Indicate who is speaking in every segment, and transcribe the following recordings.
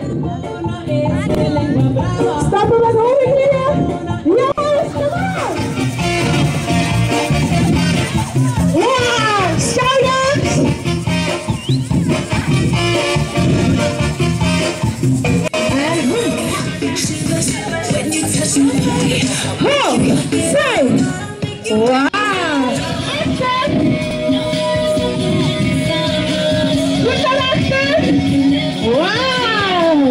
Speaker 1: Stappen met hoge knieën. Jongens, kom aan. Ja, schouders. En hoog, zo. Wauw. Goed naar achter. Wauw.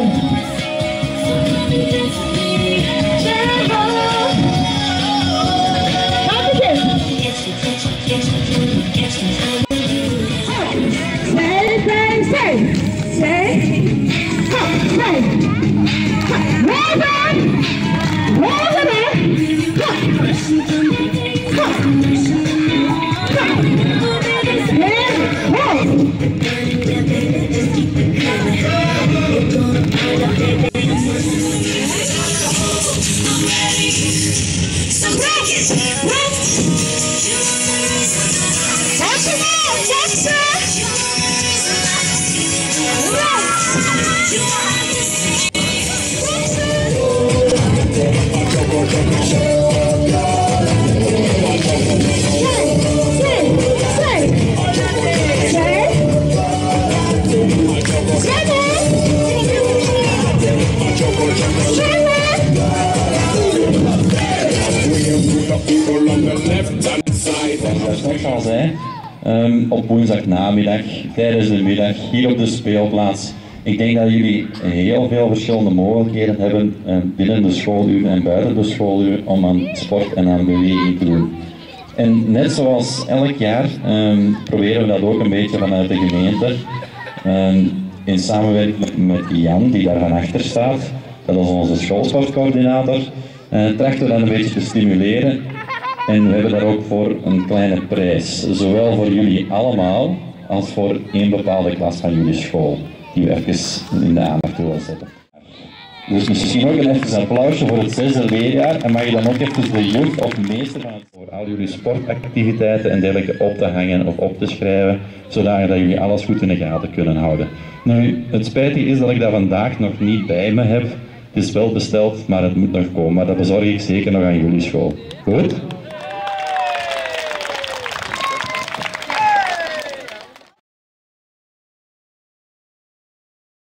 Speaker 2: Zoals ik net al zei, op woensdagnamiddag, tijdens de middag, hier op de speelplaats. Ik denk dat jullie heel veel verschillende mogelijkheden hebben binnen de schooluren en buiten de schooluren om aan sport en aan beweging te doen. En net zoals elk jaar proberen we dat ook een beetje vanuit de gemeente, in samenwerking met Jan, die daar van achter staat, dat is onze schoolsportcoördinator, trachten we dat een beetje te stimuleren. En we hebben daar ook voor een kleine prijs, zowel voor jullie allemaal als voor één bepaalde klas van jullie school, die we even in de aandacht willen zetten. Dus misschien ook even een applausje voor het 6e leerjaar en mag je dan ook even de jeugd of meester van het voor al jullie sportactiviteiten en dergelijke op te hangen of op te schrijven, zodat jullie alles goed in de gaten kunnen houden. Nu, het spijtige is dat ik dat vandaag nog niet bij me heb. Het is wel besteld, maar het moet nog komen, maar dat bezorg ik zeker nog aan jullie school. Goed?